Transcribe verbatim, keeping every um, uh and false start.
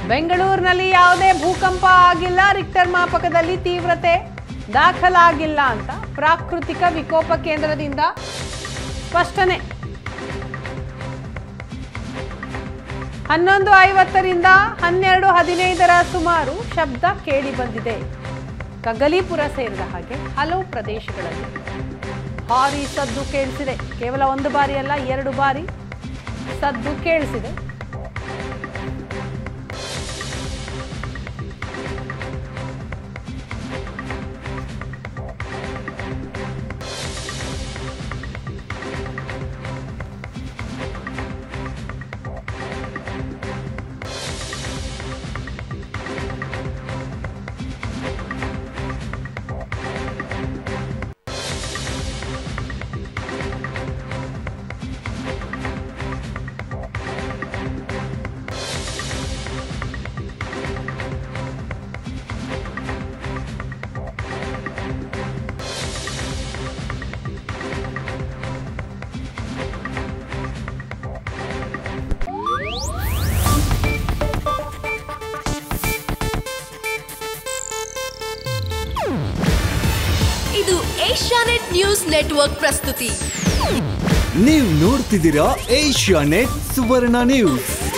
ಬೆಂಗಳೂರಿನಲ್ಲಿ ಯಾವುದೇ ಭೂಕಂಪ ಆಗಿಲ್ಲ, ರಿಕ್ಟರ್ ಮಾಪಕದಲ್ಲಿ ತೀವ್ರತೆ ದಾಖಲಾಗಿಲ್ಲ ಅಂತ ಪ್ರಾಕೃತಿಕ ವಿಕೋಪ ಕೇಂದ್ರದಿಂದ ಸ್ಪಷ್ಟನೆ. ಹನ್ನೊಂದು ಐವತ್ತರಿಂದ ಹನ್ನೆರಡು ಹದಿನೈದರ ಸುಮಾರು ಶಬ್ದ ಕೇಳಿ ಬಂದಿದೆ. ಕಗ್ಗಲೀಪುರ ಸೇರಿದ ಹಾಗೆ ಹಲವು ಪ್ರದೇಶಗಳಲ್ಲಿ ಭಾರೀ ಸದ್ದು ಕೇಳಿಸಿದೆ. ಕೇವಲ ಒಂದು ಬಾರಿ ಅಲ್ಲ, ಎರಡು ಬಾರಿ ಸದ್ದು ಕೇಳಿಸಿದೆ. ಇದು ಏಷ್ಯಾನೆಟ್ ನ್ಯೂಸ್ ನೆಟ್ವರ್ಕ್ ಪ್ರಸ್ತುತಿ. ನೀವು ನೋಡ್ತಿದ್ದೀರಾ ಏಷ್ಯಾನೆಟ್ ಸುವರ್ಣ ನ್ಯೂಸ್.